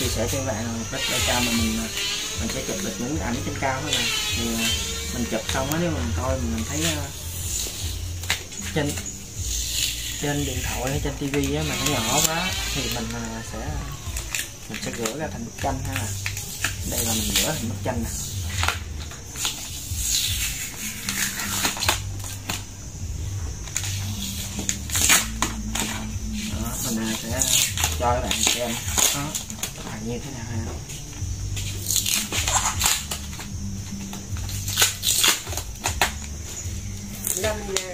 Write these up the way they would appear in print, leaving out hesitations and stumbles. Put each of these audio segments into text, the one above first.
sẻ cho các bạn là mục đích để cho mà mình sẽ chụp được những ảnh trên cao thôi nè. Thì mình chụp xong á, nếu mình coi mình thấy trên điện thoại hay trên tivi á mà nó nhỏ quá thì mình sẽ rửa ra thành bức tranh ha. Đây là mình rửa thành bức tranh nè. Đó, mình sẽ cho các bạn xem nó là như thế nào ha. Lâm nè.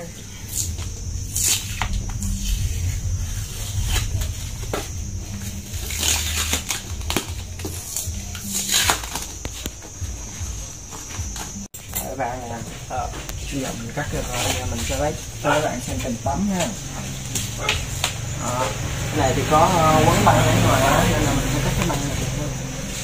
Các bạn nè, bây giờ mình cắt rồi, mình sẽ lấy cho các bạn xem tình tấm ha. Cái này thì có quấn băng ở ngoài đó, nên là mình sẽ cắt cái băng này được hơn.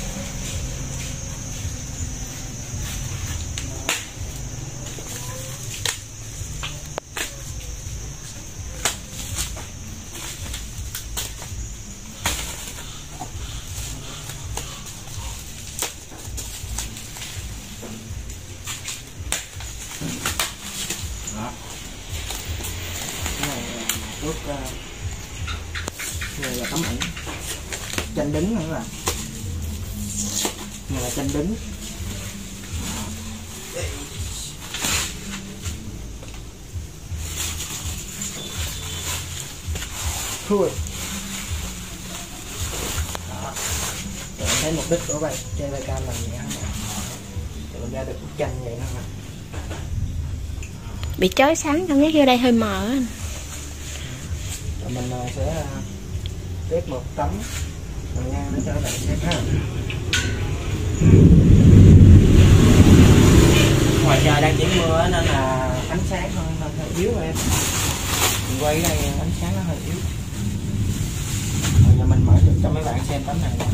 Đó. Cái này là bước này là tấm ảnh tranh đứng nữa là này là tranh đứng. Thôi. Đó. Để em thấy mục đích của bạn trên vai cam là vậy nè. Để mình ra được bức tranh vậy đó nè. Bị chói sáng, cảm giác vô đây hơi mờ á. Rồi mình sẽ ghép một tấm bằng ngang để cho các bạn xem ha. Ngoài trời đang chuyển mưa nên là ánh sáng hơi yếu rồi em. Mình quay cái này ánh sáng nó hơi yếu. Rồi giờ mình mở cho mấy bạn xem tấm này nè.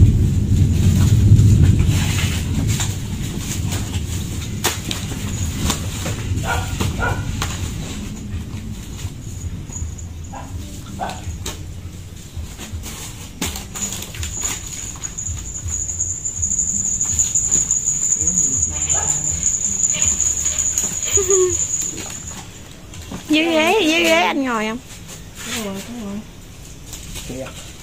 Dưới ghế anh ngồi không? Đúng rồi. Kìa.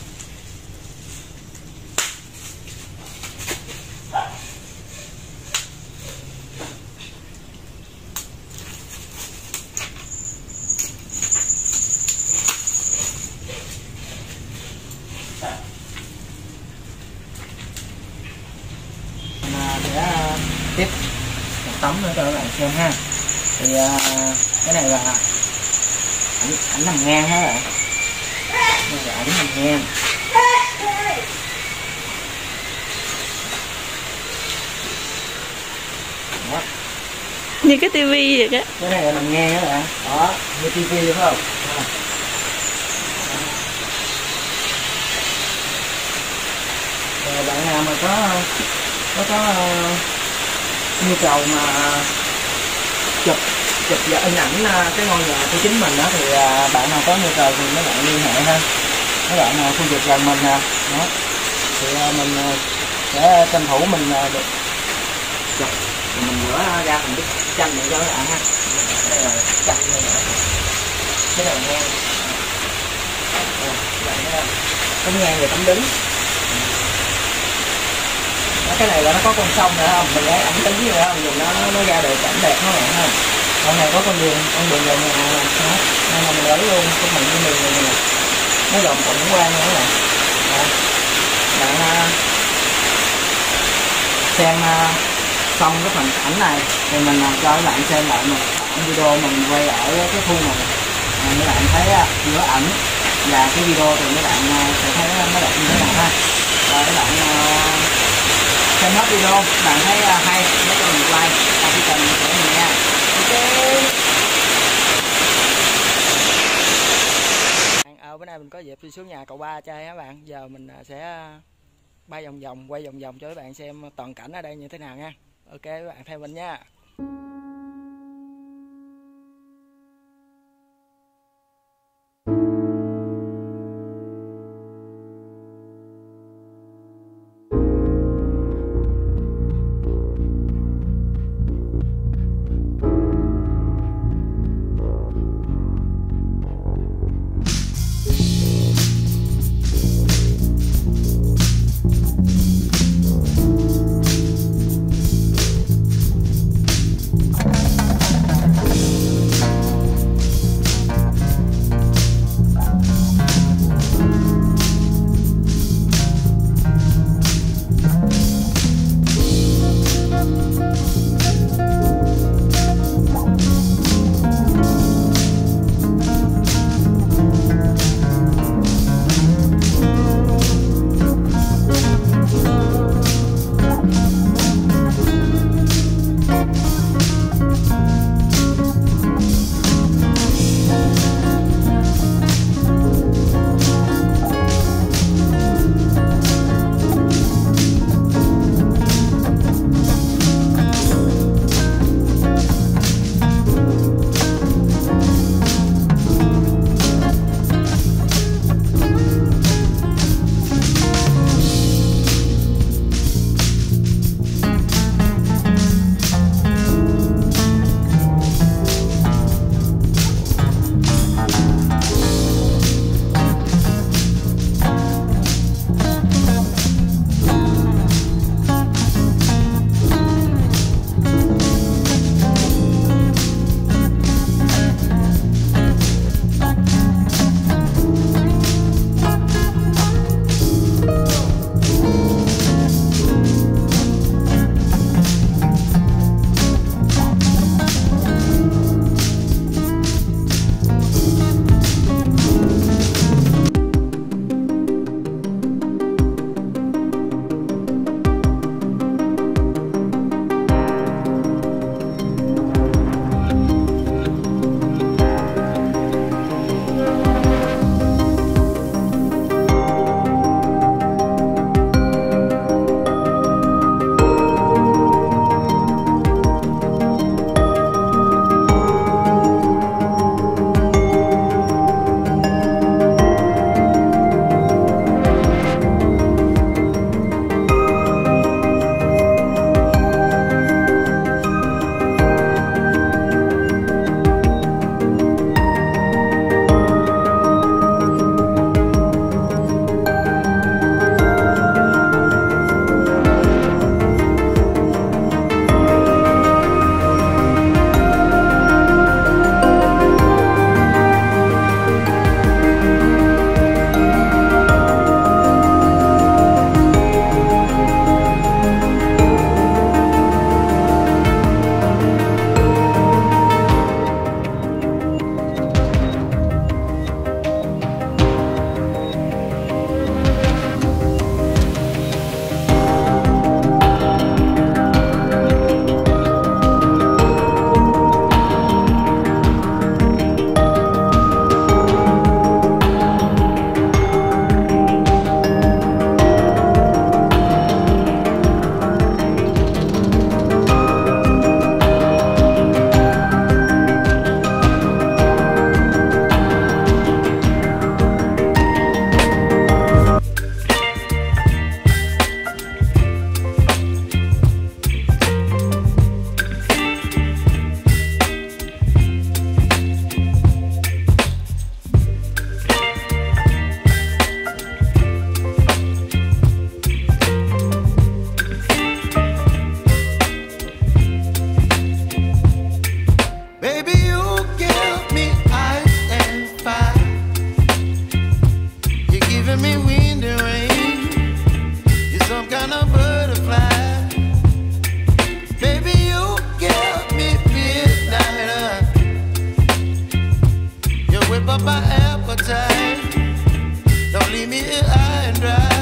Để tiếp một tấm nữa cho các bạn xem ha. Thì cái này là ảnh nằm ngang hết rồi. Đây là ảnh nằm ngang. Đó. Như cái tivi vậy á. Cái này là nằm ngang đó bạn. Đó, như tivi phải không? Rồi bạn nào mà có nhu cầu mà chụp và in ảnh cái ngôi nhà của chính mình đó thì bạn nào có nhu cầu thì mấy bạn liên hệ ha. Các bạn nào khu vực gần mình nè, đó thì mình sẽ tranh thủ mình được chụp thì mình rửa ra thành bức tranh này cho các bạn ha. Đây là tranh này nè, cái đầu ngang, tấm ngang và tấm đứng. Cái này là nó có con sông nữa không, mình lấy ảnh tính vậy không, dùng nó ra được cảnh đẹp nó bạn ha. Con này có con đường về nhà nè, nên là mình lấy luôn cái phần cái đường này nè, nó gồm tổng quan nữa nè. Bạn xem xong cái phần ảnh này thì mình cho các bạn xem lại một video mình quay ở cái khu này. Mấy bạn thấy giữa ảnh và cái video thì mấy bạn sẽ thấy nó đẹp như thế nào ha. Rồi các bạn xem hết video, bạn thấy hay nhớ cho mình like, đăng ký kênh của mình nha. Ok. Bữa nay mình có dịp đi xuống nhà cậu ba chơi các bạn. Giờ mình sẽ bay vòng quay vòng cho các bạn xem toàn cảnh ở đây như thế nào nha. Ok các bạn theo mình nha. up my appetite. Don't leave me here high and dry.